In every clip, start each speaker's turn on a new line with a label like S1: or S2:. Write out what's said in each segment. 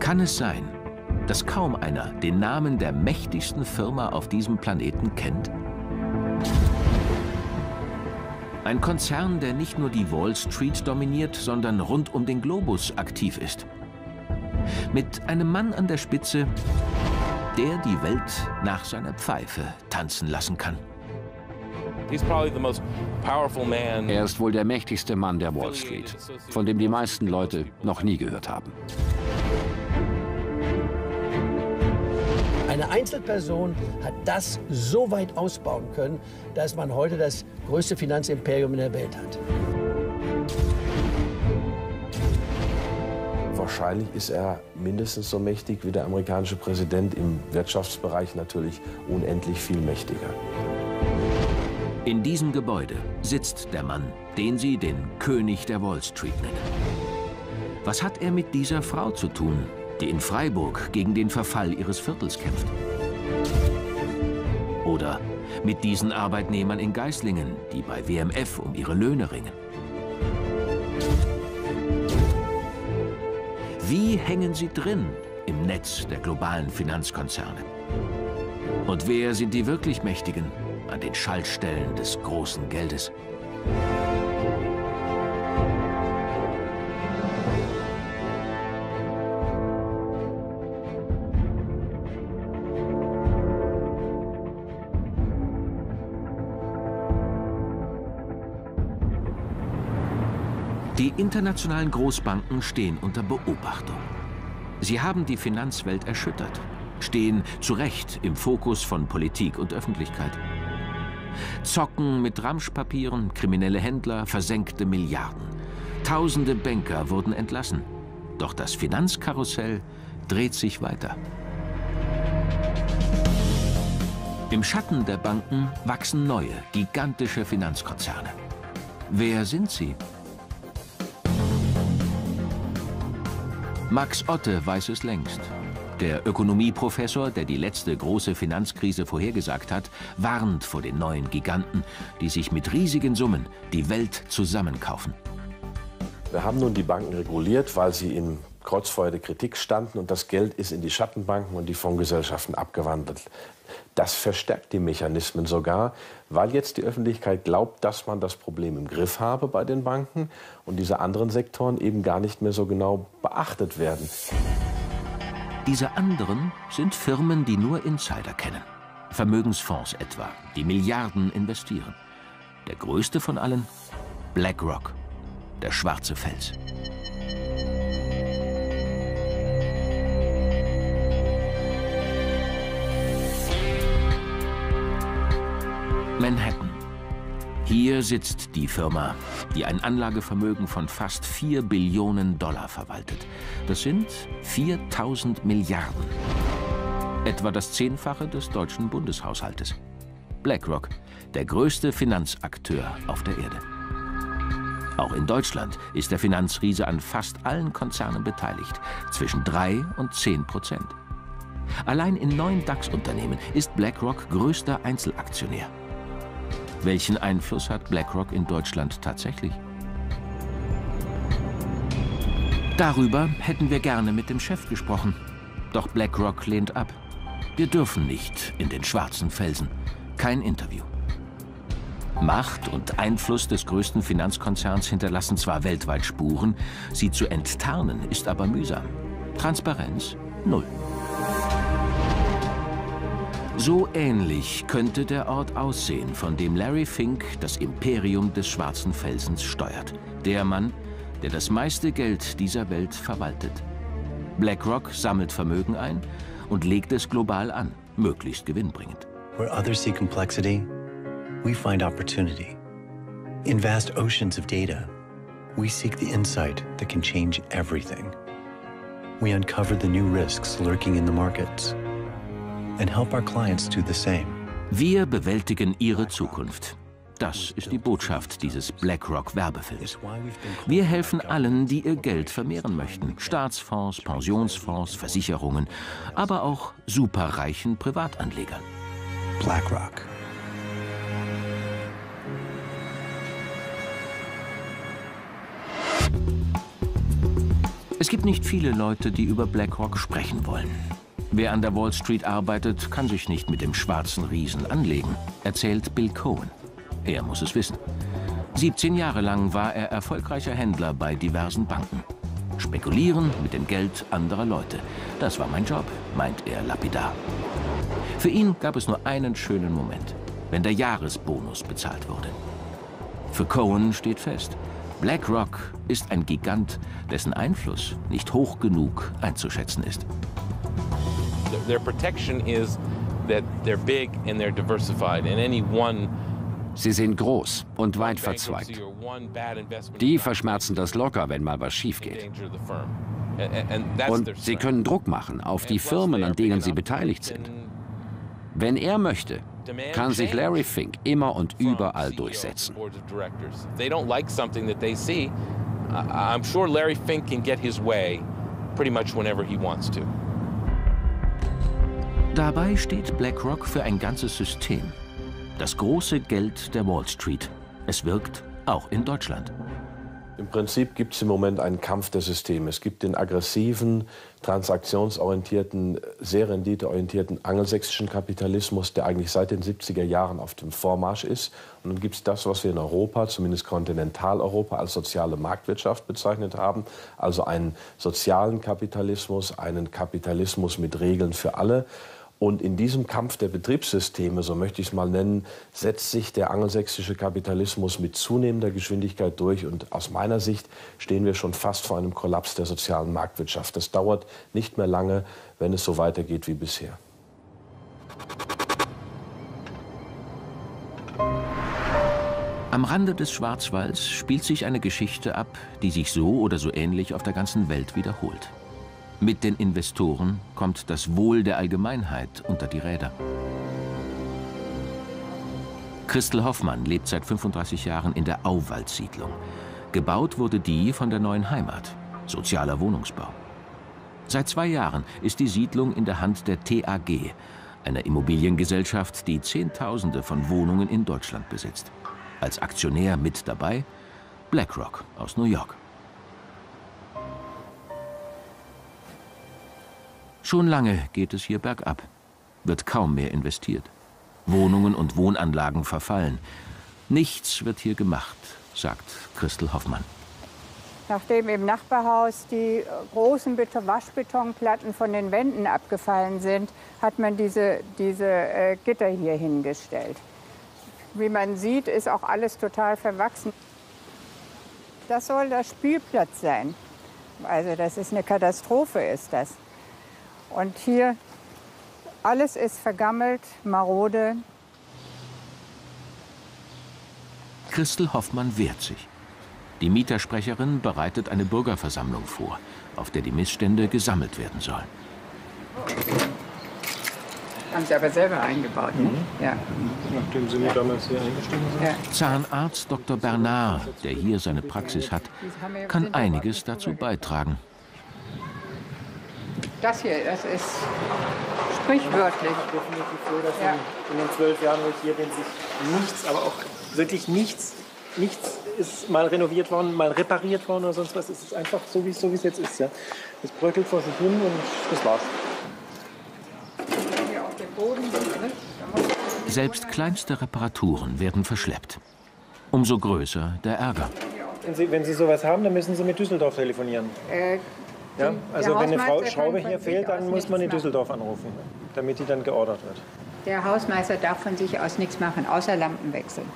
S1: Kann es sein, dass kaum einer den Namen der mächtigsten Firma auf diesem Planeten kennt? Ein Konzern, der nicht nur die Wall Street dominiert, sondern rund um den Globus aktiv ist. Mit einem Mann an der Spitze, der die Welt nach seiner Pfeife tanzen lassen kann.
S2: Er ist wohl der mächtigste Mann der Wall Street, von dem die meisten Leute noch nie gehört haben.
S3: Eine Einzelperson hat das so weit ausbauen können, dass man heute das größte Finanzimperium in der Welt hat.
S4: Wahrscheinlich ist er mindestens so mächtig wie der amerikanische Präsident, im Wirtschaftsbereich natürlich unendlich viel mächtiger.
S1: In diesem Gebäude sitzt der Mann, den sie den König der Wall Street nennen. Was hat er mit dieser Frau zu tun, die in Freiburg gegen den Verfall ihres Viertels kämpft? Oder mit diesen Arbeitnehmern in Geislingen, die bei WMF um ihre Löhne ringen? Wie hängen sie drin im Netz der globalen Finanzkonzerne? Und wer sind die wirklich Mächtigen an den Schaltstellen des großen Geldes? Die internationalen Großbanken stehen unter Beobachtung. Sie haben die Finanzwelt erschüttert, stehen zu Recht im Fokus von Politik und Öffentlichkeit. Zocken mit Ramschpapieren, kriminelle Händler, versenkte Milliarden. Tausende Banker wurden entlassen. Doch das Finanzkarussell dreht sich weiter. Im Schatten der Banken wachsen neue, gigantische Finanzkonzerne. Wer sind sie? Max Otte weiß es längst. Der Ökonomieprofessor, der die letzte große Finanzkrise vorhergesagt hat, warnt vor den neuen Giganten, die sich mit riesigen Summen die Welt zusammenkaufen.
S4: Wir haben nun die Banken reguliert, weil sie im Kreuzfeuer der Kritik standen, und das Geld ist in die Schattenbanken und die Fondsgesellschaften abgewandelt. Das verstärkt die Mechanismen sogar, weil jetzt die Öffentlichkeit glaubt, dass man das Problem im Griff habe bei den Banken und diese anderen Sektoren eben gar nicht mehr so genau beachtet werden.
S1: Diese anderen sind Firmen, die nur Insider kennen. Vermögensfonds etwa, die Milliarden investieren. Der größte von allen? BlackRock, der schwarze Fels. Manhattan. Hier sitzt die Firma, die ein Anlagevermögen von fast 4 Billionen Dollar verwaltet. Das sind 4.000 Milliarden. Etwa das Zehnfache des deutschen Bundeshaushaltes. BlackRock, der größte Finanzakteur auf der Erde. Auch in Deutschland ist der Finanzriese an fast allen Konzernen beteiligt, zwischen 3 und 10%. Allein in 9 DAX-Unternehmen ist BlackRock größter Einzelaktionär. Welchen Einfluss hat BlackRock in Deutschland tatsächlich? Darüber hätten wir gerne mit dem Chef gesprochen. Doch BlackRock lehnt ab. Wir dürfen nicht in den schwarzen Felsen. Kein Interview. Macht und Einfluss des größten Finanzkonzerns hinterlassen zwar weltweit Spuren, sie zu enttarnen ist aber mühsam. Transparenz 0. So ähnlich könnte der Ort aussehen, von dem Larry Fink das Imperium des schwarzen Felsens steuert. Der Mann, der das meiste Geld dieser Welt verwaltet. BlackRock sammelt Vermögen ein und legt es global an, möglichst gewinnbringend.
S5: Where others see complexity, we find opportunity. In vast oceans of data, we seek the insight that can change everything. We uncover the new risks lurking in the markets and help our clients do the same.
S1: Wir bewältigen ihre Zukunft. Das ist die Botschaft dieses BlackRock-Werbefilms. Wir helfen allen, die ihr Geld vermehren möchten. Staatsfonds, Pensionsfonds, Versicherungen, aber auch superreichen Privatanlegern.
S5: BlackRock.
S1: Es gibt nicht viele Leute, die über BlackRock sprechen wollen. Wer an der Wall Street arbeitet, kann sich nicht mit dem schwarzen Riesen anlegen, erzählt Bill Cohen. Er muss es wissen. 17 Jahre lang war er erfolgreicher Händler bei diversen Banken. Spekulieren mit dem Geld anderer Leute. Das war mein Job, meint er lapidar. Für ihn gab es nur einen schönen Moment, wenn der Jahresbonus bezahlt wurde. Für Cohen steht fest, BlackRock ist ein Gigant, dessen Einfluss nicht hoch genug einzuschätzen ist.
S6: Their protection is that they're big and they're diversified, and any one
S2: Sie sind groß und weit verzweigt. Die verschmerzen das locker, wenn mal was schief geht. Und sie können Druck machen auf die Firmen, an denen sie beteiligt sind. Wenn er möchte, kann sich Larry Fink immer und überall durchsetzen.
S6: I'm sure Larry Fink can get his way pretty much whenever he wants to.
S1: Dabei steht BlackRock für ein ganzes System. Das große Geld der Wall Street. Es wirkt auch in Deutschland.
S4: Im Prinzip gibt es im Moment einen Kampf der Systeme. Es gibt den aggressiven, transaktionsorientierten, sehr renditeorientierten angelsächsischen Kapitalismus, der eigentlich seit den 70er Jahren auf dem Vormarsch ist. Und dann gibt es das, was wir in Europa, zumindest Kontinentaleuropa, als soziale Marktwirtschaft bezeichnet haben. Also einen sozialen Kapitalismus, einen Kapitalismus mit Regeln für alle. Und in diesem Kampf der Betriebssysteme, so möchte ich es mal nennen, setzt sich der angelsächsische Kapitalismus mit zunehmender Geschwindigkeit durch. Und aus meiner Sicht stehen wir schon fast vor einem Kollaps der sozialen Marktwirtschaft. Das dauert nicht mehr lange, wenn es so weitergeht wie bisher.
S1: Am Rande des Schwarzwalds spielt sich eine Geschichte ab, die sich so oder so ähnlich auf der ganzen Welt wiederholt. Mit den Investoren kommt das Wohl der Allgemeinheit unter die Räder. Christel Hoffmann lebt seit 35 Jahren in der Auwald-Siedlung. Gebaut wurde die von der Neuen Heimat, sozialer Wohnungsbau. Seit 2 Jahren ist die Siedlung in der Hand der TAG, einer Immobiliengesellschaft, die Zehntausende von Wohnungen in Deutschland besitzt. Als Aktionär mit dabei BlackRock aus New York. Schon lange geht es hier bergab, wird kaum mehr investiert. Wohnungen und Wohnanlagen verfallen. Nichts wird hier gemacht, sagt Christel Hoffmann.
S7: Nachdem im Nachbarhaus die großen Waschbetonplatten von den Wänden abgefallen sind, hat man diese Gitter hier hingestellt. Wie man sieht, ist auch alles total verwachsen. Das soll der Spielplatz sein. Also das ist eine Katastrophe, ist das. Und hier, alles ist vergammelt, marode.
S1: Christel Hoffmann wehrt sich. Die Mietersprecherin bereitet eine Bürgerversammlung vor, auf der die Missstände gesammelt werden sollen.
S7: Haben Sie aber selber eingebaut, ne? Ja.
S8: Nachdem Sie mir damals hier eingestiegen sind?
S7: Ja.
S1: Zahnarzt Dr. Bernard, der hier seine Praxis hat, kann einiges dazu beitragen.
S7: Das hier, das ist sprichwörtlich.
S8: Definitiv so, dass in den 12 Jahren, wo ich hier bin, sich nichts, aber auch wirklich nichts ist mal renoviert worden, mal repariert worden oder sonst was. Es ist einfach so, wie es jetzt ist. Ja. Es bröckelt vor sich hin und das war's.
S7: Hier auf dem Boden.
S1: Selbst kleinste Reparaturen werden verschleppt. Umso größer der Ärger.
S8: Wenn Sie sowas haben, dann müssen Sie mit Düsseldorf telefonieren. Ja, also wenn eine Schraube hier fehlt, dann muss man in Düsseldorf anrufen, damit die dann geordert wird.
S7: Der Hausmeister darf von sich aus nichts machen, außer Lampen wechseln.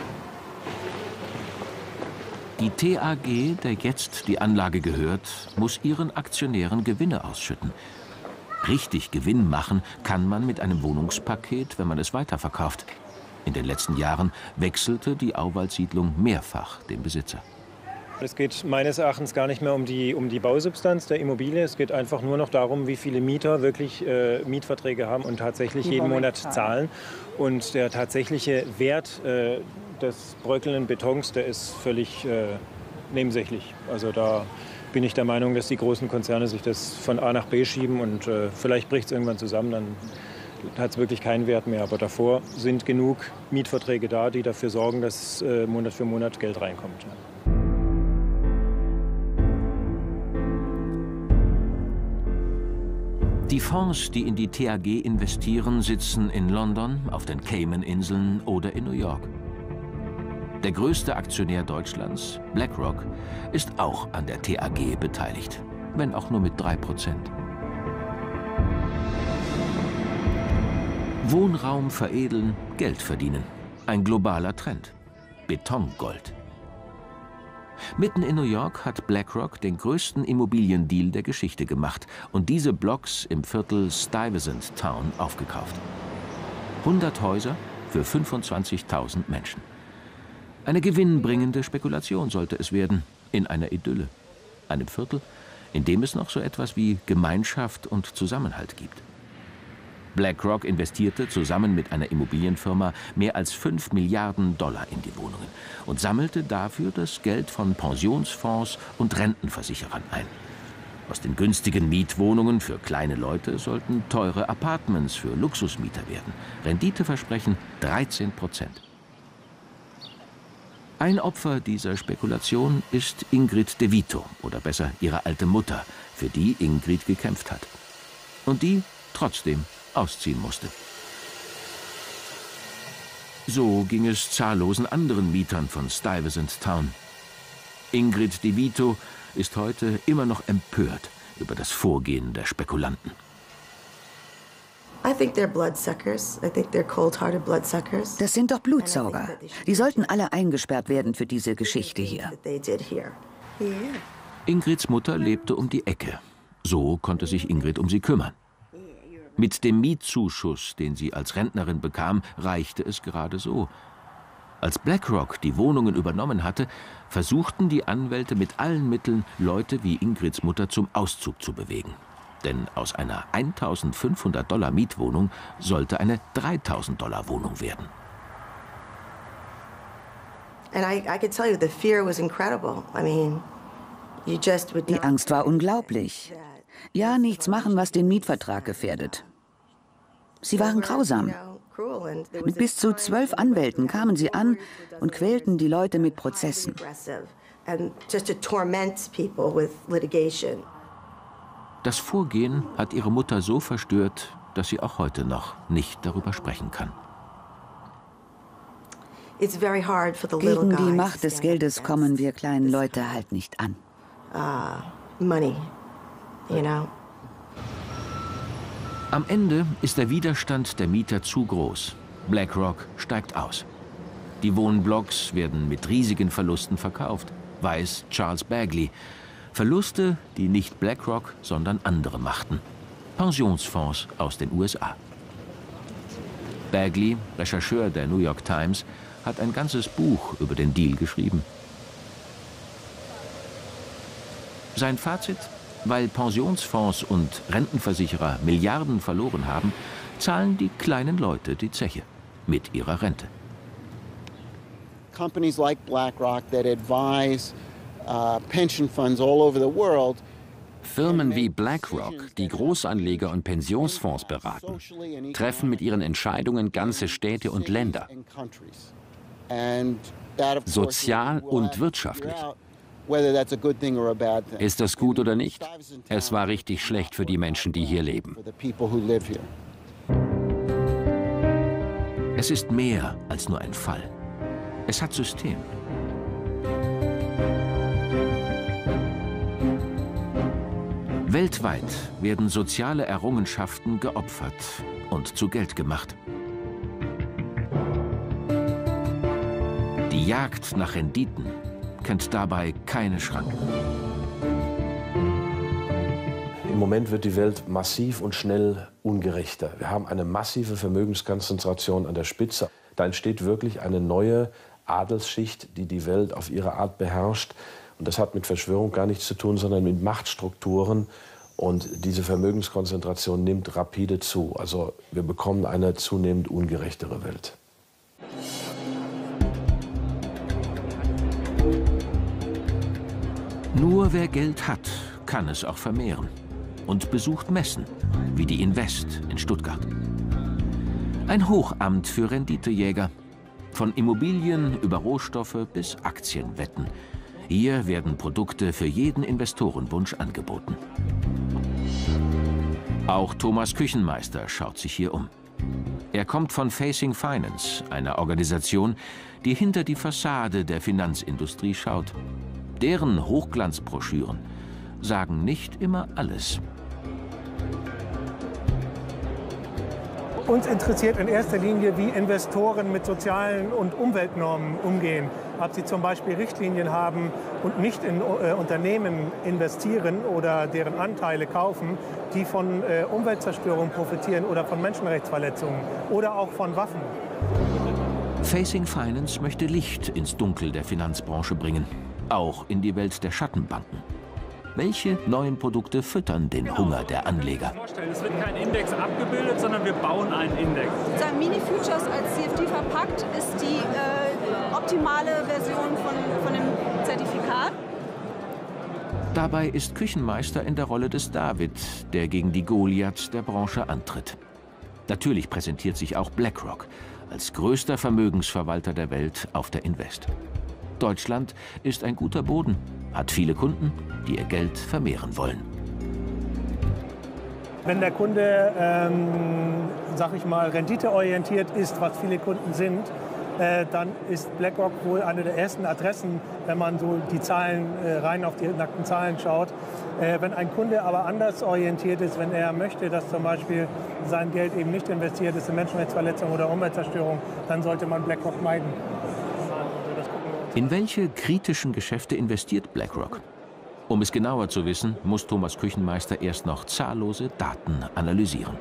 S1: Die TAG, der jetzt die Anlage gehört, muss ihren Aktionären Gewinne ausschütten. Richtig Gewinn machen kann man mit einem Wohnungspaket, wenn man es weiterverkauft. In den letzten Jahren wechselte die Auwald-Siedlung mehrfach den Besitzer.
S8: Es geht meines Erachtens gar nicht mehr um die Bausubstanz der Immobilie. Es geht einfach nur noch darum, wie viele Mieter wirklich Mietverträge haben und tatsächlich jeden Monat zahlen. Und der tatsächliche Wert des bröckelnden Betons, der ist völlig nebensächlich. Also da bin ich der Meinung, dass die großen Konzerne sich das von A nach B schieben und vielleicht bricht es irgendwann zusammen, dann hat es wirklich keinen Wert mehr. Aber davor sind genug Mietverträge da, die dafür sorgen, dass Monat für Monat Geld reinkommt.
S1: Die Fonds, die in die TAG investieren, sitzen in London, auf den Cayman-Inseln oder in New York. Der größte Aktionär Deutschlands, BlackRock, ist auch an der TAG beteiligt, wenn auch nur mit 3%. Wohnraum veredeln, Geld verdienen. Ein globaler Trend. Betongold. Mitten in New York hat BlackRock den größten Immobiliendeal der Geschichte gemacht und diese Blocks im Viertel Stuyvesant Town aufgekauft. 100 Häuser für 25.000 Menschen. Eine gewinnbringende Spekulation sollte es werden, in einer Idylle. Einem Viertel, in dem es noch so etwas wie Gemeinschaft und Zusammenhalt gibt. BlackRock investierte zusammen mit einer Immobilienfirma mehr als $5 Milliarden in die Wohnungen und sammelte dafür das Geld von Pensionsfonds und Rentenversicherern ein. Aus den günstigen Mietwohnungen für kleine Leute sollten teure Apartments für Luxusmieter werden. Renditeversprechen 13%. Ein Opfer dieser Spekulation ist Ingrid de Vito, oder besser ihre alte Mutter, für die Ingrid gekämpft hat. Und die trotzdem ausziehen musste. So ging es zahllosen anderen Mietern von Stuyvesant Town. Ingrid de Vito ist heute immer noch empört über das Vorgehen der Spekulanten.
S9: Das sind doch Blutsauger. Die sollten alle eingesperrt werden für diese Geschichte hier.
S1: Ingrids Mutter lebte um die Ecke. So konnte sich Ingrid um sie kümmern. Mit dem Mietzuschuss, den sie als Rentnerin bekam, reichte es gerade so. Als BlackRock die Wohnungen übernommen hatte, versuchten die Anwälte mit allen Mitteln, Leute wie Ingrids Mutter zum Auszug zu bewegen. Denn aus einer $1.500 Mietwohnung sollte eine $3.000 Wohnung werden.
S9: Die Angst war unglaublich. Ja, nichts machen, was den Mietvertrag gefährdet. Sie waren grausam. Mit bis zu 12 Anwälten kamen sie an und quälten die Leute mit Prozessen.
S1: Das Vorgehen hat ihre Mutter so verstört, dass sie auch heute noch nicht darüber sprechen kann.
S9: Gegen die Macht des Geldes kommen wir kleinen Leute halt nicht an.
S1: Am Ende ist der Widerstand der Mieter zu groß. BlackRock steigt aus. Die Wohnblocks werden mit riesigen Verlusten verkauft, weiß Charles Bagley. Verluste, die nicht BlackRock, sondern andere machten. Pensionsfonds aus den USA. Bagley, Rechercheur der New York Times, hat ein ganzes Buch über den Deal geschrieben. Sein Fazit: Weil Pensionsfonds und Rentenversicherer Milliarden verloren haben, zahlen die kleinen Leute die Zeche mit ihrer Rente.
S10: Companies like BlackRock that advise pension funds all over the world.
S2: Firmen wie BlackRock, die Großanleger und Pensionsfonds beraten, treffen mit ihren Entscheidungen ganze Städte und Länder. Sozial und wirtschaftlich. Ist das gut oder nicht? Es war richtig schlecht für die Menschen, die hier leben.
S1: Es ist mehr als nur ein Fall. Es hat System. Weltweit werden soziale Errungenschaften geopfert und zu Geld gemacht. Die Jagd nach Renditen kennt dabei keine Schranken.
S4: Im Moment wird die Welt massiv und schnell ungerechter. Wir haben eine massive Vermögenskonzentration an der Spitze. Da entsteht wirklich eine neue Adelsschicht, die die Welt auf ihre Art beherrscht. Und das hat mit Verschwörung gar nichts zu tun, sondern mit Machtstrukturen. Und diese Vermögenskonzentration nimmt rapide zu. Also wir bekommen eine zunehmend ungerechtere Welt.
S1: Nur wer Geld hat, kann es auch vermehren. Und besucht Messen, wie die Invest in Stuttgart. Ein Hochamt für Renditejäger. Von Immobilien über Rohstoffe bis Aktienwetten. Hier werden Produkte für jeden Investorenwunsch angeboten. Auch Thomas Küchenmeister schaut sich hier um. Er kommt von Facing Finance, einer Organisation, die hinter die Fassade der Finanzindustrie schaut. Deren Hochglanzbroschüren sagen nicht immer alles.
S11: Uns interessiert in erster Linie, wie Investoren mit sozialen und Umweltnormen umgehen. Ob sie zum Beispiel Richtlinien haben und nicht in Unternehmen investieren oder deren Anteile kaufen, die von Umweltzerstörung profitieren oder von Menschenrechtsverletzungen oder auch von Waffen.
S1: Facing Finance möchte Licht ins Dunkel der Finanzbranche bringen, auch in die Welt der Schattenbanken. Welche neuen Produkte füttern den Hunger der Anleger?
S12: Es wird kein Index abgebildet, sondern wir bauen einen Index.
S13: Mini-Futures als CFD verpackt ist die optimale Version von dem Zertifikat.
S1: Dabei ist Küchenmeister in der Rolle des David, der gegen die Goliaths der Branche antritt. Natürlich präsentiert sich auch BlackRock als größter Vermögensverwalter der Welt auf der Invest. Deutschland ist ein guter Boden, hat viele Kunden, die ihr Geld vermehren wollen.
S11: Wenn der Kunde, sag ich mal, renditeorientiert ist, was viele Kunden sind, dann ist BlackRock wohl eine der ersten Adressen, wenn man so die Zahlen, rein auf die nackten Zahlen schaut. Wenn ein Kunde aber anders orientiert ist, wenn er möchte, dass zum Beispiel sein Geld eben nicht investiert ist in Menschenrechtsverletzung oder Umweltzerstörung, dann sollte man BlackRock meiden.
S1: In welche kritischen Geschäfte investiert BlackRock? Um es genauer zu wissen, muss Thomas Küchenmeister erst noch zahllose Daten analysieren.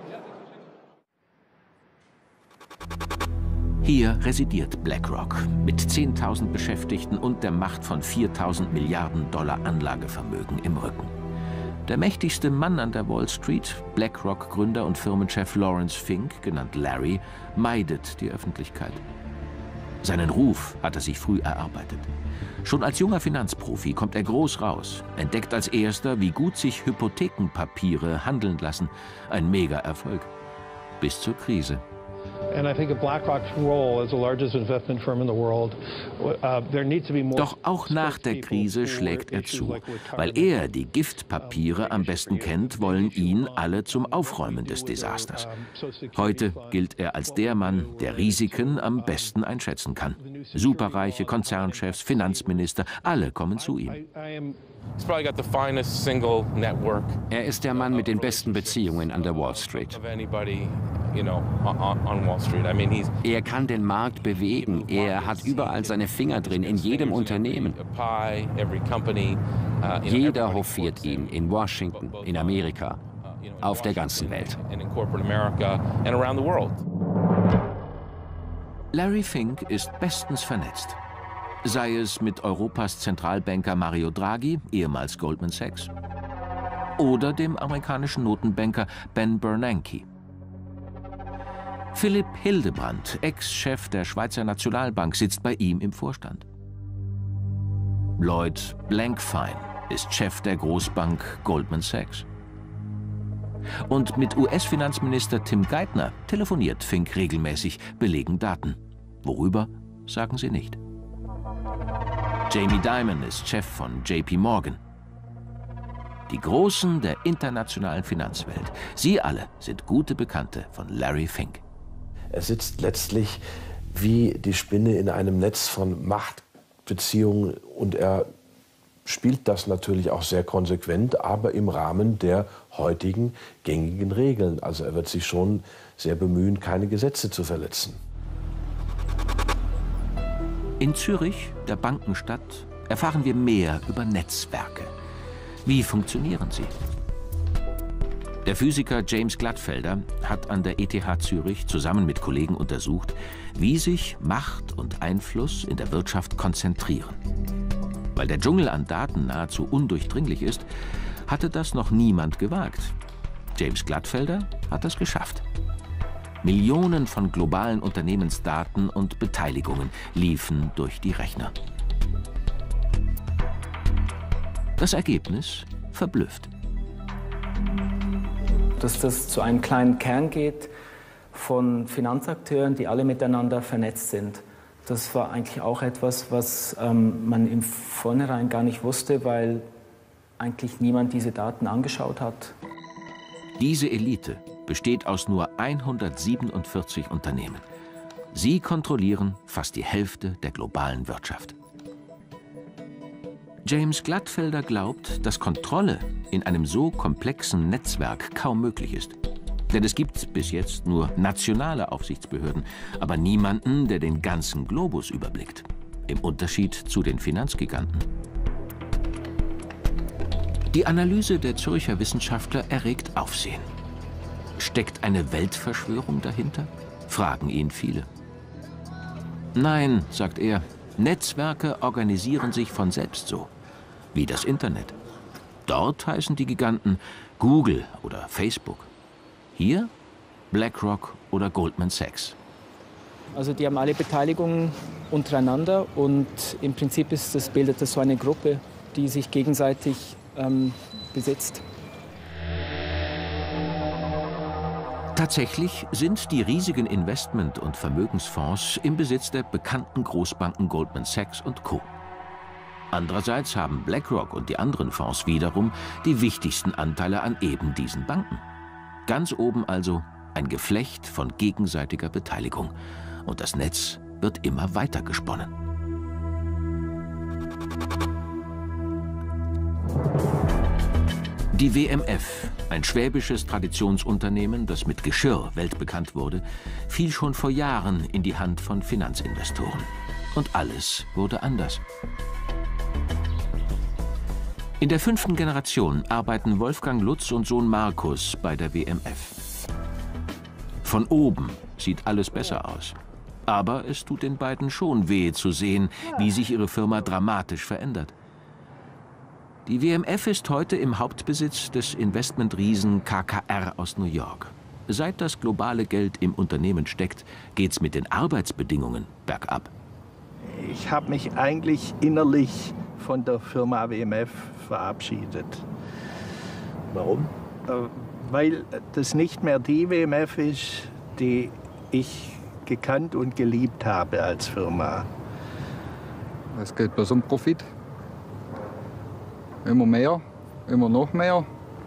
S1: Hier residiert BlackRock mit 10.000 Beschäftigten und der Macht von 4.000 Milliarden Dollar Anlagevermögen im Rücken. Der mächtigste Mann an der Wall Street, BlackRock-Gründer und Firmenchef Lawrence Fink, genannt Larry, meidet die Öffentlichkeit. Seinen Ruf hat er sich früh erarbeitet. Schon als junger Finanzprofi kommt er groß raus, entdeckt als erster, wie gut sich Hypothekenpapiere handeln lassen. Ein Mega-Erfolg. Bis zur Krise. Doch auch nach der Krise schlägt er zu. Weil er die Giftpapiere am besten kennt, wollen ihn alle zum Aufräumen des Desasters. Heute gilt er als der Mann, der Risiken am besten einschätzen kann. Superreiche Konzernchefs, Finanzminister, alle kommen zu ihm.
S2: Er ist der Mann mit den besten Beziehungen an der Wall Street. Er kann den Markt bewegen. Er hat überall seine Finger drin, in jedem Unternehmen. Jeder hofiert ihn in Washington, in Amerika, auf der ganzen Welt.
S1: Larry Fink ist bestens vernetzt. Sei es mit Europas Zentralbanker Mario Draghi, ehemals Goldman Sachs, oder dem amerikanischen Notenbanker Ben Bernanke. Philipp Hildebrand, Ex-Chef der Schweizer Nationalbank, sitzt bei ihm im Vorstand. Lloyd Blankfein ist Chef der Großbank Goldman Sachs. Und mit US-Finanzminister Tim Geithner telefoniert Fink regelmäßig, belegen Daten. Worüber, sagen sie nicht. Jamie Dimon ist Chef von JP Morgan. Die Großen der internationalen Finanzwelt. Sie alle sind gute Bekannte von Larry Fink.
S4: Er sitzt letztlich wie die Spinne in einem Netz von Machtbeziehungen und er spielt das natürlich auch sehr konsequent, aber im Rahmen der heutigen gängigen Regeln. Also er wird sich schon sehr bemühen, keine Gesetze zu verletzen.
S1: In Zürich, der Bankenstadt, erfahren wir mehr über Netzwerke. Wie funktionieren sie? Der Physiker James Glattfelder hat an der ETH Zürich zusammen mit Kollegen untersucht, wie sich Macht und Einfluss in der Wirtschaft konzentrieren. Weil der Dschungel an Daten nahezu undurchdringlich ist, hatte das noch niemand gewagt. James Glattfelder hat es geschafft. Millionen von globalen Unternehmensdaten und Beteiligungen liefen durch die Rechner. Das Ergebnis verblüfft.
S14: Dass das zu einem kleinen Kern geht von Finanzakteuren, die alle miteinander vernetzt sind. Das war eigentlich auch etwas, was man im Vornherein gar nicht wusste, weil eigentlich niemand diese Daten angeschaut hat.
S1: Diese Elite besteht aus nur 147 Unternehmen. Sie kontrollieren fast die Hälfte der globalen Wirtschaft. James Glattfelder glaubt, dass Kontrolle in einem so komplexen Netzwerk kaum möglich ist. Denn es gibt bis jetzt nur nationale Aufsichtsbehörden, aber niemanden, der den ganzen Globus überblickt. Im Unterschied zu den Finanzgiganten. Die Analyse der Zürcher Wissenschaftler erregt Aufsehen. Steckt eine Weltverschwörung dahinter? Fragen ihn viele. Nein, sagt er, Netzwerke organisieren sich von selbst so, wie das Internet. Dort heißen die Giganten Google oder Facebook. Hier BlackRock oder Goldman Sachs.
S14: Also die haben alle Beteiligungen untereinander und im Prinzip bildet das so eine Gruppe, die sich gegenseitig besitzt.
S1: Tatsächlich sind die riesigen Investment- und Vermögensfonds im Besitz der bekannten Großbanken Goldman Sachs und Co. Andererseits haben BlackRock und die anderen Fonds wiederum die wichtigsten Anteile an eben diesen Banken. Ganz oben also ein Geflecht von gegenseitiger Beteiligung. Und das Netz wird immer weiter gesponnen. Die WMF, ein schwäbisches Traditionsunternehmen, das mit Geschirr weltbekannt wurde, fiel schon vor Jahren in die Hand von Finanzinvestoren. Und alles wurde anders. In der 5. Generation arbeiten Wolfgang Lutz und Sohn Markus bei der WMF. Von oben sieht alles besser aus. Aber es tut den beiden schon weh zu sehen, wie sich ihre Firma dramatisch verändert. Die WMF ist heute im Hauptbesitz des Investmentriesen KKR aus New York. Seit das globale Geld im Unternehmen steckt, geht's mit den Arbeitsbedingungen bergab.
S15: Ich habe mich eigentlich innerlich von der Firma WMF verabschiedet.
S4: Warum?
S15: Weil das nicht mehr die WMF ist, die ich gekannt und geliebt habe als Firma.
S16: Es geht bloß um Profit. Immer mehr, immer noch mehr.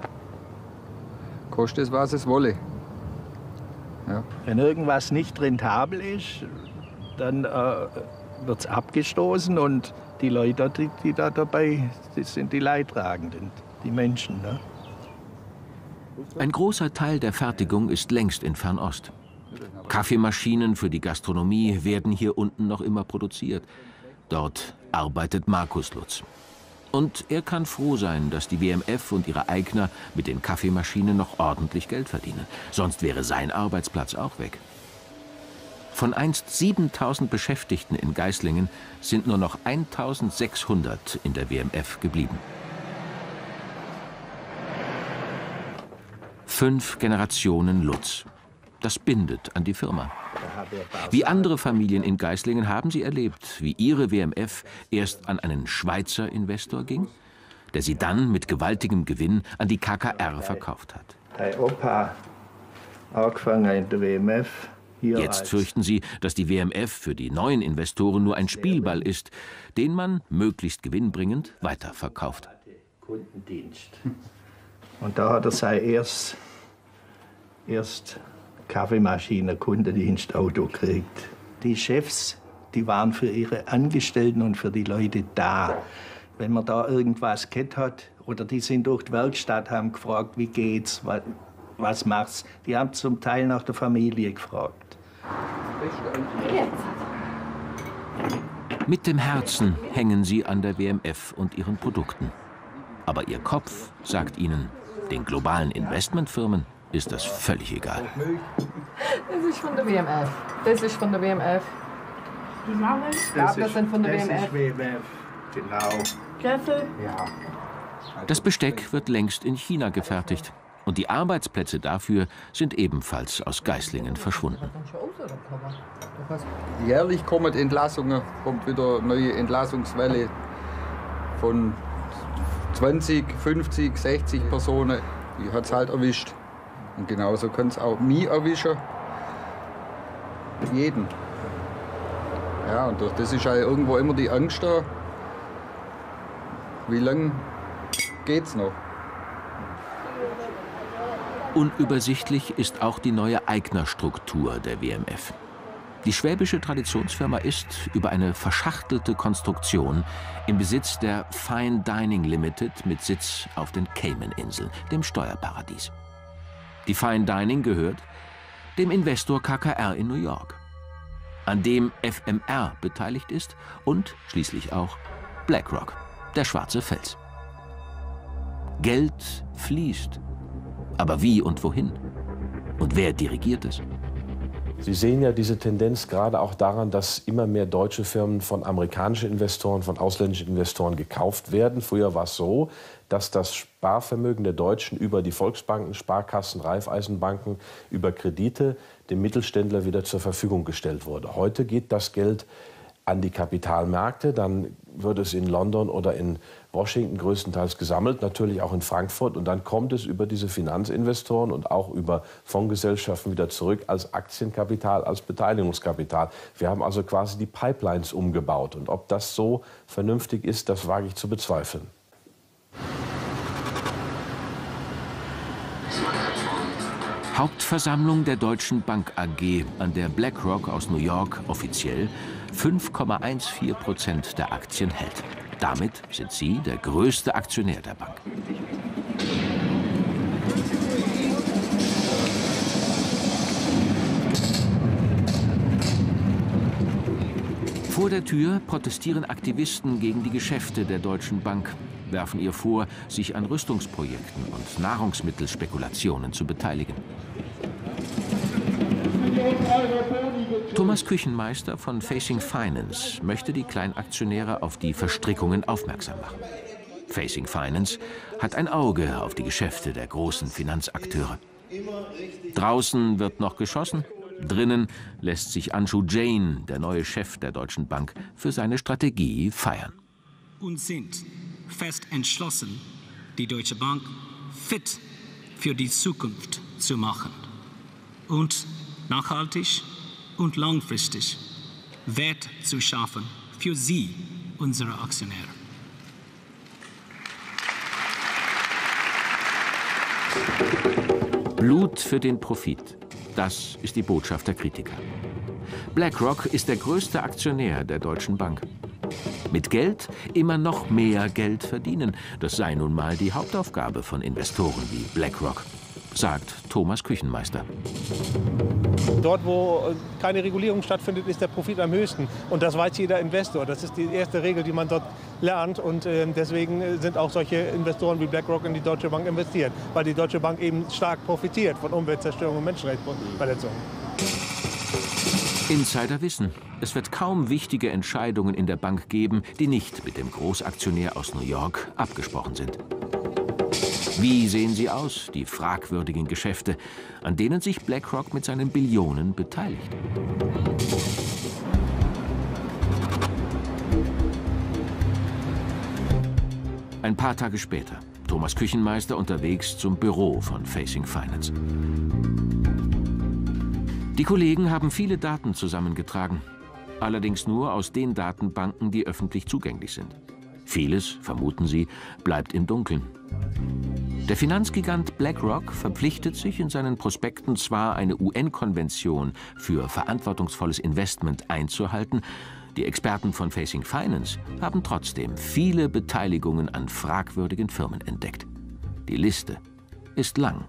S16: Kostet es, was es wolle. Ja.
S15: Wenn irgendwas nicht rentabel ist, dann wird es abgestoßen und die Leute, die da dabei sind, sind die Leidtragenden, die Menschen. Ne?
S1: Ein großer Teil der Fertigung ist längst in Fernost. Kaffeemaschinen für die Gastronomie werden hier unten noch immer produziert. Dort arbeitet Markus Lutz. Und er kann froh sein, dass die WMF und ihre Eigner mit den Kaffeemaschinen noch ordentlich Geld verdienen. Sonst wäre sein Arbeitsplatz auch weg. Von einst 7.000 Beschäftigten in Geislingen sind nur noch 1.600 in der WMF geblieben. 5 Generationen Lutz. Das bindet an die Firma. Wie andere Familien in Geislingen haben sie erlebt, wie ihre WMF erst an einen Schweizer Investor ging, der sie dann mit gewaltigem Gewinn an die KKR verkauft hat.
S15: Dein Opa angefangen in der WMF.
S1: Jetzt fürchten sie, dass die WMF für die neuen Investoren nur ein Spielball ist, den man möglichst gewinnbringend weiterverkauft.
S15: Kundendienst. Und da hat er sein erst Kaffeemaschine, Kundendienstauto gekriegt. Die Chefs, die waren für ihre Angestellten und für die Leute da. Wenn man da irgendwas gehabt hat, oder die sind durch die Werkstatt, haben gefragt, wie geht's, was machst du? Die haben zum Teil nach der Familie gefragt.
S1: Mit dem Herzen hängen sie an der WMF und ihren Produkten. Aber ihr Kopf sagt ihnen, den globalen Investmentfirmen ist das völlig egal.
S17: Das ist von der WMF. Das ist von der WMF.
S15: Die Namen?
S17: Ja, das sind von der WMF.
S15: Das ist WMF, genau.
S17: Kessel?
S15: Ja.
S1: Das Besteck wird längst in China gefertigt. Und die Arbeitsplätze dafür sind ebenfalls aus Geislingen verschwunden.
S16: Jährlich kommen Entlassungen, kommt wieder eine neue Entlassungswelle von 20, 50, 60 Personen. Die hat es halt erwischt. Und genauso kann es auch mich erwischen. Jeden. Ja, und durch das ist halt irgendwo immer die Angst da. Wie lange geht's noch?
S1: Unübersichtlich ist auch die neue Eignerstruktur der WMF. Die schwäbische Traditionsfirma ist über eine verschachtelte Konstruktion im Besitz der Fine Dining Limited mit Sitz auf den Cayman-Inseln, dem Steuerparadies. Die Fine Dining gehört dem Investor KKR in New York, an dem FMR beteiligt ist und schließlich auch BlackRock, der schwarze Fels. Geld fließt. Aber wie und wohin? Und wer dirigiert es?
S4: Sie sehen ja diese Tendenz gerade auch daran, dass immer mehr deutsche Firmen von amerikanischen Investoren, von ausländischen Investoren gekauft werden. Früher war es so, dass das Sparvermögen der Deutschen über die Volksbanken, Sparkassen, Raiffeisenbanken, über Kredite dem Mittelständler wieder zur Verfügung gestellt wurde. Heute geht das Geld an die Kapitalmärkte, dann wird es in London oder in Washington größtenteils gesammelt, natürlich auch in Frankfurt, und dann kommt es über diese Finanzinvestoren und auch über Fondsgesellschaften wieder zurück als Aktienkapital, als Beteiligungskapital. Wir haben also quasi die Pipelines umgebaut, und ob das so vernünftig ist, das wage ich zu bezweifeln.
S1: Hauptversammlung der Deutschen Bank AG, an der BlackRock aus New York offiziell 5,14% der Aktien hält. Damit sind sie der größte Aktionär der Bank. Vor der Tür protestieren Aktivisten gegen die Geschäfte der Deutschen Bank, werfen ihr vor, sich an Rüstungsprojekten und Nahrungsmittelspekulationen zu beteiligen. Thomas Küchenmeister von Facing Finance möchte die Kleinaktionäre auf die Verstrickungen aufmerksam machen. Facing Finance hat ein Auge auf die Geschäfte der großen Finanzakteure. Draußen wird noch geschossen, drinnen lässt sich Anshu Jain, der neue Chef der Deutschen Bank, für seine Strategie feiern.
S18: Und sind fest entschlossen, die Deutsche Bank fit für die Zukunft zu machen und nachhaltig und langfristig Wert zu schaffen für Sie, unsere Aktionäre.
S1: Blut für den Profit. Das ist die Botschaft der Kritiker. BlackRock ist der größte Aktionär der Deutschen Bank. Mit Geld immer noch mehr Geld verdienen. Das sei nun mal die Hauptaufgabe von Investoren wie BlackRock, sagt Thomas Küchenmeister.
S11: Dort, wo keine Regulierung stattfindet, ist der Profit am höchsten. Und das weiß jeder Investor. Das ist die erste Regel, die man dort lernt. Und deswegen sind auch solche Investoren wie BlackRock in die Deutsche Bank investiert. Weil die Deutsche Bank eben stark profitiert von Umweltzerstörung und Menschenrechtsverletzungen.
S1: Insider wissen, es wird kaum wichtige Entscheidungen in der Bank geben, die nicht mit dem Großaktionär aus New York abgesprochen sind. Wie sehen sie aus, die fragwürdigen Geschäfte, an denen sich BlackRock mit seinen Billionen beteiligt? Ein paar Tage später, Thomas Küchenmeister unterwegs zum Büro von Facing Finance. Die Kollegen haben viele Daten zusammengetragen, allerdings nur aus den Datenbanken, die öffentlich zugänglich sind. Vieles, vermuten sie, bleibt im Dunkeln. Der Finanzgigant BlackRock verpflichtet sich in seinen Prospekten zwar, eine UN-Konvention für verantwortungsvolles Investment einzuhalten, die Experten von Facing Finance haben trotzdem viele Beteiligungen an fragwürdigen Firmen entdeckt. Die Liste ist lang.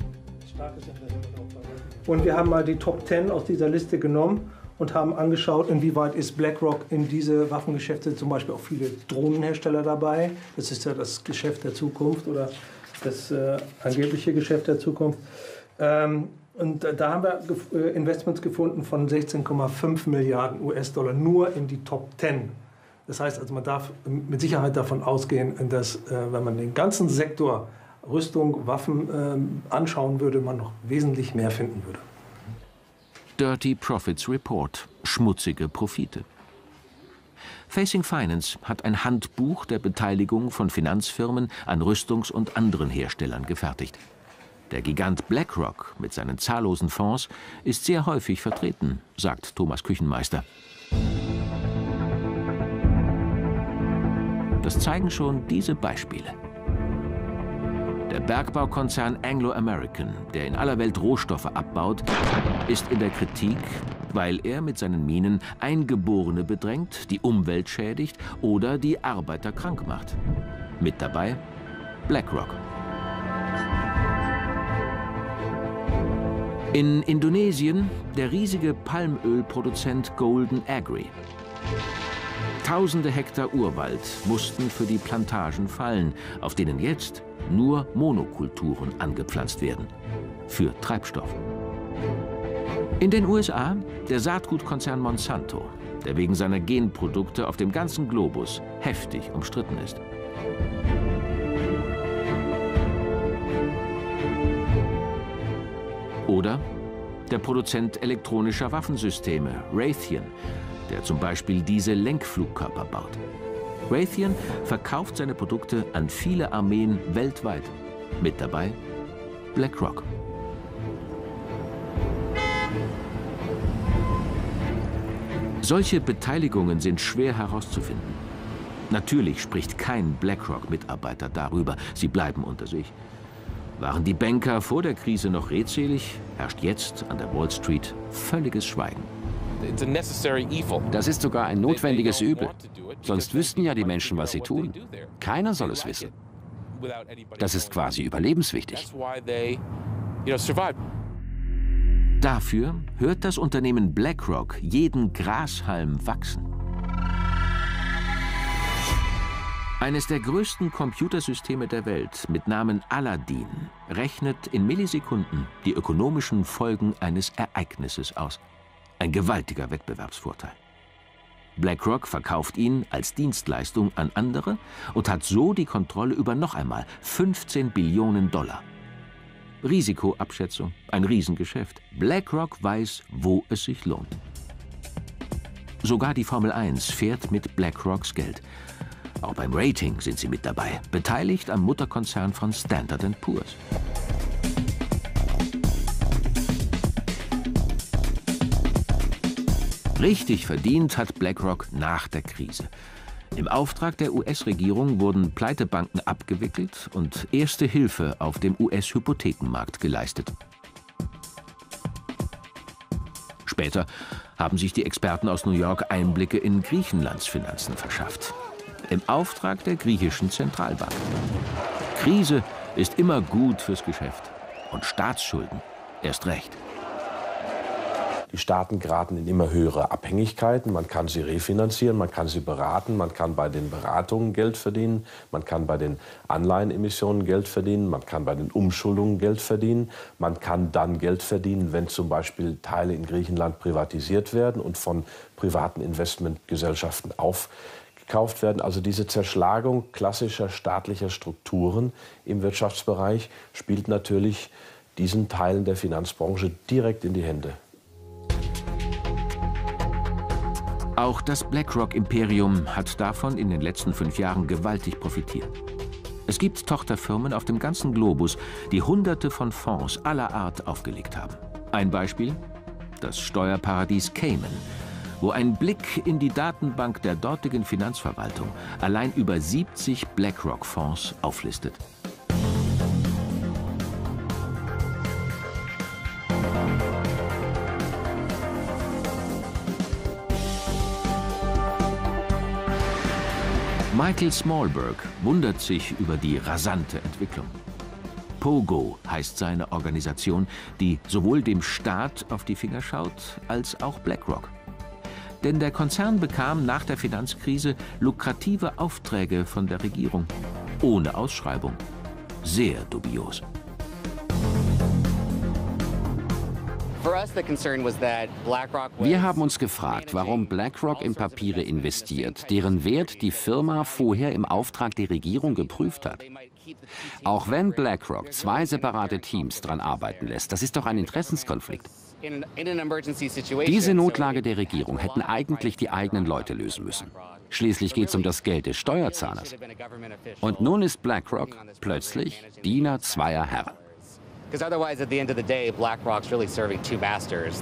S11: Und wir haben mal die Top 10 aus dieser Liste genommen und haben angeschaut, inwieweit ist BlackRock in diese Waffengeschäfte, zum Beispiel auch viele Drohnenhersteller dabei. Das ist ja das Geschäft der Zukunft oder das angebliche Geschäft der Zukunft. Und da haben wir Investments gefunden von 16,5 Milliarden US-Dollar nur in die Top 10. Das heißt, also man darf mit Sicherheit davon ausgehen, dass wenn man den ganzen Sektor Rüstung, Waffen anschauen würde, man noch wesentlich mehr finden würde.
S1: Dirty Profits Report, schmutzige Profite. Facing Finance hat ein Handbuch der Beteiligung von Finanzfirmen an Rüstungs- und anderen Herstellern gefertigt. Der Gigant BlackRock mit seinen zahllosen Fonds ist sehr häufig vertreten, sagt Thomas Küchenmeister. Das zeigen schon diese Beispiele. Der Bergbaukonzern Anglo American, der in aller Welt Rohstoffe abbaut, ist in der Kritik, weil er mit seinen Minen Eingeborene bedrängt, die Umwelt schädigt oder die Arbeiter krank macht. Mit dabei BlackRock. In Indonesien der riesige Palmölproduzent Golden Agri. Tausende Hektar Urwald mussten für die Plantagen fallen, auf denen jetzt nur Monokulturen angepflanzt werden. Für Treibstoff. In den USA der Saatgutkonzern Monsanto, der wegen seiner Genprodukte auf dem ganzen Globus heftig umstritten ist. Oder der Produzent elektronischer Waffensysteme, Raytheon, der zum Beispiel diese Lenkflugkörper baut. Raytheon verkauft seine Produkte an viele Armeen weltweit. Mit dabei BlackRock. Solche Beteiligungen sind schwer herauszufinden. Natürlich spricht kein BlackRock-Mitarbeiter darüber. Sie bleiben unter sich. Waren die Banker vor der Krise noch redselig, herrscht jetzt an der Wall Street völliges Schweigen.
S2: Das ist sogar ein notwendiges Übel. Sonst wüssten ja die Menschen, was sie tun. Keiner soll es wissen. Das ist quasi überlebenswichtig.
S1: Dafür hört das Unternehmen BlackRock jeden Grashalm wachsen. Eines der größten Computersysteme der Welt mit Namen Aladdin rechnet in Millisekunden die ökonomischen Folgen eines Ereignisses aus. Ein gewaltiger Wettbewerbsvorteil. BlackRock verkauft ihn als Dienstleistung an andere und hat so die Kontrolle über noch einmal 15 Billionen $. Risikoabschätzung, ein Riesengeschäft. BlackRock weiß, wo es sich lohnt. Sogar die Formel 1 fährt mit BlackRocks Geld. Auch beim Rating sind sie mit dabei, beteiligt am Mutterkonzern von Standard & Poor's. Richtig verdient hat BlackRock nach der Krise. Im Auftrag der US-Regierung wurden Pleitebanken abgewickelt und erste Hilfe auf dem US-Hypothekenmarkt geleistet. Später haben sich die Experten aus New York Einblicke in Griechenlands Finanzen verschafft. Im Auftrag der griechischen Zentralbank. Krise ist immer gut fürs Geschäft. Und Staatsschulden erst recht.
S4: Die Staaten geraten in immer höhere Abhängigkeiten. Man kann sie refinanzieren, man kann sie beraten, man kann bei den Beratungen Geld verdienen, man kann bei den Anleihenemissionen Geld verdienen, man kann bei den Umschuldungen Geld verdienen. Man kann dann Geld verdienen, wenn zum Beispiel Teile in Griechenland privatisiert werden und von privaten Investmentgesellschaften aufgekauft werden. Also diese Zerschlagung klassischer staatlicher Strukturen im Wirtschaftsbereich spielt natürlich diesen Teilen der Finanzbranche direkt in die Hände.
S1: Auch das BlackRock-Imperium hat davon in den letzten 5 Jahren gewaltig profitiert. Es gibt Tochterfirmen auf dem ganzen Globus, die Hunderte von Fonds aller Art aufgelegt haben. Ein Beispiel: das Steuerparadies Cayman, wo ein Blick in die Datenbank der dortigen Finanzverwaltung allein über 70 BlackRock-Fonds auflistet. Michael Smallberg wundert sich über die rasante Entwicklung. Pogo heißt seine Organisation, die sowohl dem Staat auf die Finger schaut, als auch BlackRock. Denn der Konzern bekam nach der Finanzkrise lukrative Aufträge von der Regierung. Ohne Ausschreibung. Sehr dubios.
S2: Wir haben uns gefragt, warum BlackRock in Papiere investiert, deren Wert die Firma vorher im Auftrag der Regierung geprüft hat. Auch wenn BlackRock 2 separate Teams daran arbeiten lässt, das ist doch ein Interessenskonflikt. Diese Notlage der Regierung hätten eigentlich die eigenen Leute lösen müssen. Schließlich geht es um das Geld des Steuerzahlers. Und nun ist BlackRock plötzlich Diener zweier Herren.
S19: Because otherwise, at the end of the day, BlackRock's really serving 2 masters.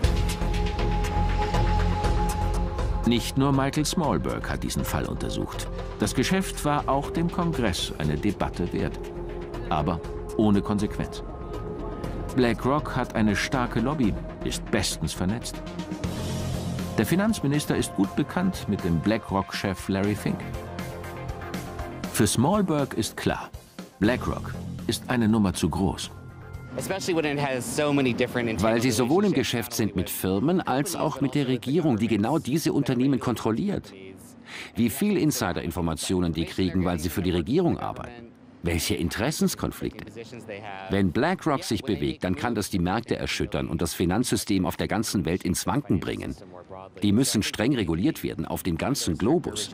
S1: Nicht nur Michael Smallberg hat diesen Fall untersucht. Das Geschäft war auch dem Kongress eine Debatte wert. Aber ohne Konsequenz. BlackRock hat eine starke Lobby, ist bestens vernetzt. Der Finanzminister ist gut bekannt mit dem BlackRock-Chef Larry Fink. Für Smallberg ist klar, BlackRock ist eine Nummer zu groß.
S2: Weil sie sowohl im Geschäft sind mit Firmen als auch mit der Regierung, die genau diese Unternehmen kontrolliert. Wie viel Insider-Informationen die kriegen, weil sie für die Regierung arbeiten. Welche Interessenskonflikte? Wenn BlackRock sich bewegt, dann kann das die Märkte erschüttern und das Finanzsystem auf der ganzen Welt ins Wanken bringen. Die müssen streng reguliert werden, auf dem ganzen Globus.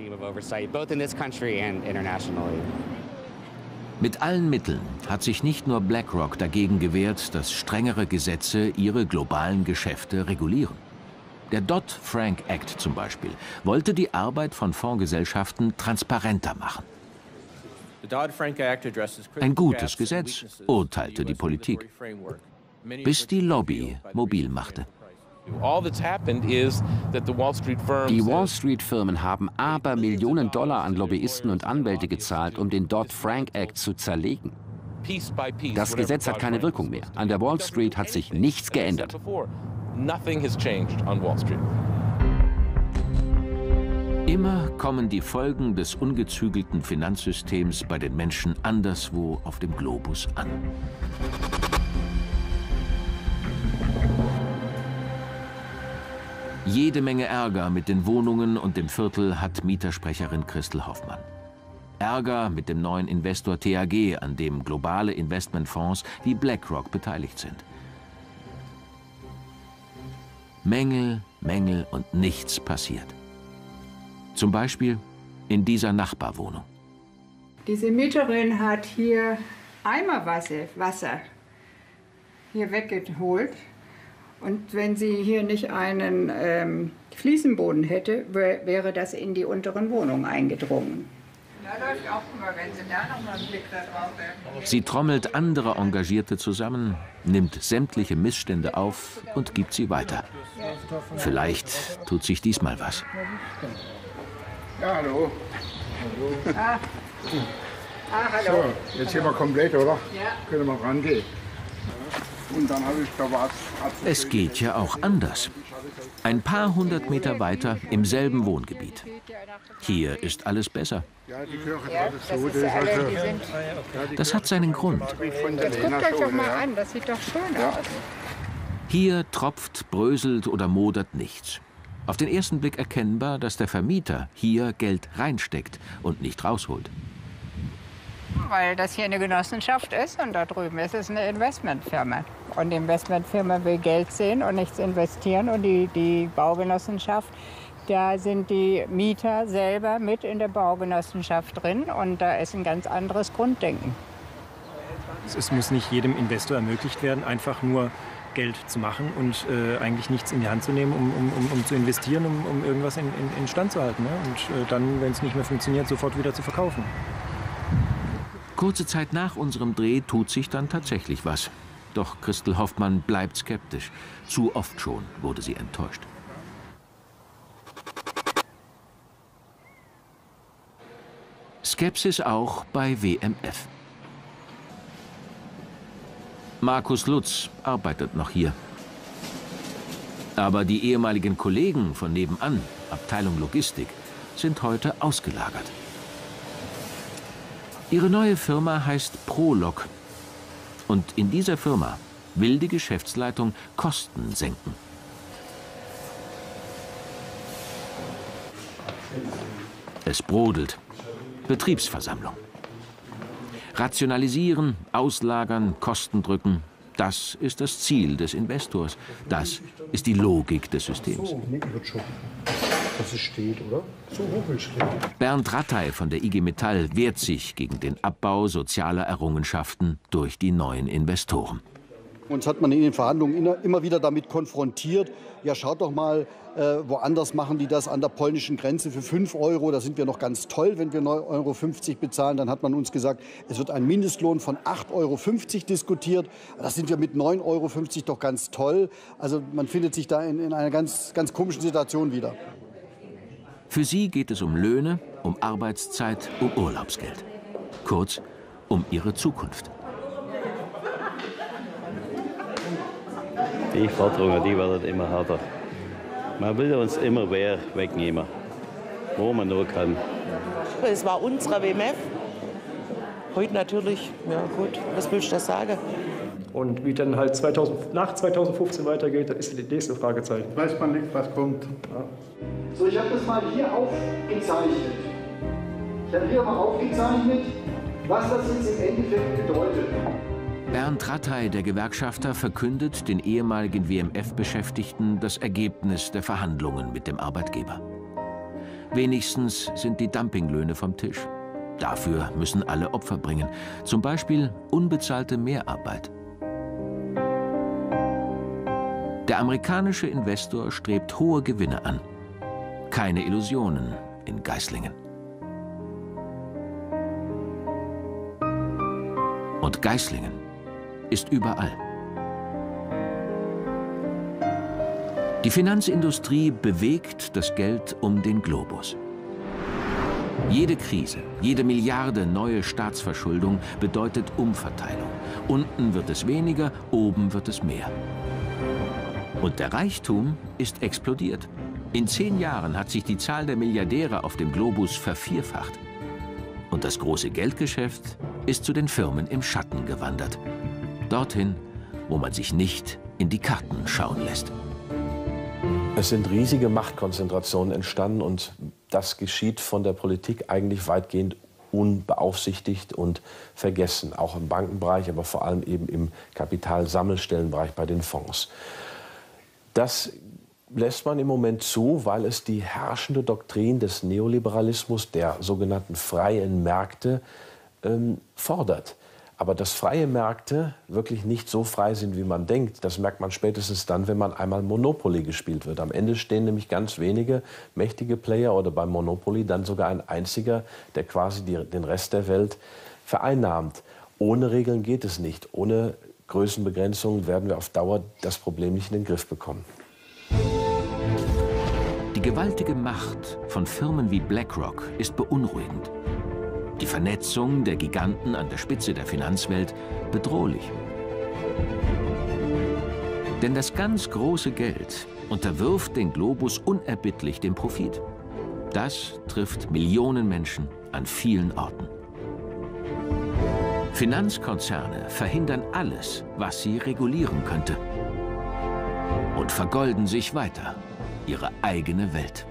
S1: Mit allen Mitteln hat sich nicht nur BlackRock dagegen gewehrt, dass strengere Gesetze ihre globalen Geschäfte regulieren. Der Dodd-Frank Act zum Beispiel wollte die Arbeit von Fondsgesellschaften transparenter machen. Ein gutes Gesetz, urteilte die Politik, bis die Lobby mobil machte.
S2: Die Wall-Street-Firmen haben Abermillionen Dollar an Lobbyisten und Anwälte gezahlt, um den Dodd-Frank Act zu zerlegen. Das Gesetz hat keine Wirkung mehr. An der Wall Street hat sich nichts geändert.
S1: Immer kommen die Folgen des ungezügelten Finanzsystems bei den Menschen anderswo auf dem Globus an. Jede Menge Ärger mit den Wohnungen und dem Viertel hat Mietersprecherin Christel Hoffmann. Ärger mit dem neuen Investor TAG, an dem globale Investmentfonds wie BlackRock beteiligt sind. Mängel, Mängel und nichts passiert. Zum Beispiel in dieser Nachbarwohnung.
S7: Diese Mieterin hat hier Eimerwasser hier weggeholt. Und wenn sie hier nicht einen Fliesenboden hätte, wäre das in die unteren Wohnungen eingedrungen. Da läuft auch immer, wenn Sie da noch mal einen Blick da drauf werfen.
S1: Sie trommelt andere Engagierte zusammen, nimmt sämtliche Missstände auf und gibt sie weiter. Vielleicht tut sich diesmal was.
S20: Ja, hallo.
S7: Hallo.
S20: So, jetzt sind wir komplett, oder?
S7: Ja.
S20: Können wir rangehen. Und dann habe ich da was.
S1: Es geht ja auch anders. Ein paar hundert Meter weiter im selben Wohngebiet. Hier ist alles besser. Das hat seinen Grund.
S7: Jetzt guckt euch doch mal an, das sieht doch schön aus.
S1: Hier tropft, bröselt oder modert nichts. Auf den ersten Blick erkennbar, dass der Vermieter hier Geld reinsteckt und nicht rausholt.
S7: Weil das hier eine Genossenschaft ist und da drüben ist es eine Investmentfirma. Und die Investmentfirma will Geld sehen und nichts investieren. Und die Baugenossenschaft, da sind die Mieter selber mit in der Baugenossenschaft drin. Und da ist ein ganz anderes Grunddenken.
S8: Es muss nicht jedem Investor ermöglicht werden, einfach nur Geld zu machen und eigentlich nichts in die Hand zu nehmen, um zu investieren, um irgendwas in Stand zu halten. Ne? Und dann, wenn es nicht mehr funktioniert, sofort wieder zu verkaufen.
S1: Kurze Zeit nach unserem Dreh tut sich dann tatsächlich was. Doch Christel Hoffmann bleibt skeptisch. Zu oft schon wurde sie enttäuscht. Skepsis auch bei WMF. Markus Lutz arbeitet noch hier. Aber die ehemaligen Kollegen von nebenan, Abteilung Logistik, sind heute ausgelagert. Ihre neue Firma heißt Prolog. Und in dieser Firma will die Geschäftsleitung Kosten senken. Es brodelt. Betriebsversammlung. Rationalisieren, auslagern, Kosten drücken. Das ist das Ziel des Investors. Das ist die Logik des Systems.
S20: Dass es steht, oder? So hoch will stehen.
S1: Bernd Rattay von der IG Metall wehrt sich gegen den Abbau sozialer Errungenschaften durch die neuen Investoren.
S21: Uns hat man in den Verhandlungen immer wieder damit konfrontiert. Ja, schaut doch mal, woanders machen die das an der polnischen Grenze für 5 €. Da sind wir noch ganz toll, wenn wir 9,50 € bezahlen. Dann hat man uns gesagt, es wird ein Mindestlohn von 8,50 € diskutiert. Das sind wir mit 9,50 € doch ganz toll. Also man findet sich da in einer ganz komischen Situation wieder.
S1: Für sie geht es um Löhne, um Arbeitszeit, um Urlaubsgeld. Kurz, um ihre Zukunft.
S3: Die Forderungen, die werden immer härter. Man will uns immer mehr wegnehmen, wo man nur kann.
S22: Es war unsere WMF. Heute natürlich, ja gut, was willst du da sagen?
S23: Und wie dann halt nach 2015 weitergeht, das ist das nächste Fragezeichen.
S21: Weiß man nicht, was kommt. Ja. So, ich habe das mal hier aufgezeichnet. Ich habe hier mal aufgezeichnet, was das jetzt im Endeffekt bedeutet.
S1: Bernd Rattay, der Gewerkschafter, verkündet den ehemaligen WMF-Beschäftigten das Ergebnis der Verhandlungen mit dem Arbeitgeber. Wenigstens sind die Dumpinglöhne vom Tisch. Dafür müssen alle Opfer bringen, zum Beispiel unbezahlte Mehrarbeit. Der amerikanische Investor strebt hohe Gewinne an. Keine Illusionen in Geislingen. Und Geislingen ist überall. Die Finanzindustrie bewegt das Geld um den Globus. Jede Krise, jede Milliarde neue Staatsverschuldung bedeutet Umverteilung. Unten wird es weniger, oben wird es mehr. Und der Reichtum ist explodiert. In 10 Jahren hat sich die Zahl der Milliardäre auf dem Globus vervierfacht. Und das große Geldgeschäft ist zu den Firmen im Schatten gewandert. Dorthin, wo man sich nicht in die Karten schauen lässt.
S4: Es sind riesige Machtkonzentrationen entstanden und das geschieht von der Politik eigentlich weitgehend unbeaufsichtigt und vergessen. Auch im Bankenbereich, aber vor allem eben im Kapitalsammelstellenbereich bei den Fonds. Das lässt man im Moment zu, weil es die herrschende Doktrin des Neoliberalismus, der sogenannten freien Märkte, fordert. Aber dass freie Märkte wirklich nicht so frei sind, wie man denkt, das merkt man spätestens dann, wenn man einmal Monopoly gespielt wird. Am Ende stehen nämlich ganz wenige mächtige Player oder beim Monopoly dann sogar ein einziger, der quasi den Rest der Welt vereinnahmt. Ohne Regeln geht es nicht. Ohne Größenbegrenzungen werden wir auf Dauer das Problem nicht in den Griff bekommen.
S1: Die gewaltige Macht von Firmen wie BlackRock ist beunruhigend. Die Vernetzung der Giganten an der Spitze der Finanzwelt bedrohlich. Denn das ganz große Geld unterwirft den Globus unerbittlich dem Profit. Das trifft Millionen Menschen an vielen Orten. Finanzkonzerne verhindern alles, was sie regulieren könnte. Und vergolden sich weiter ihre eigene Welt.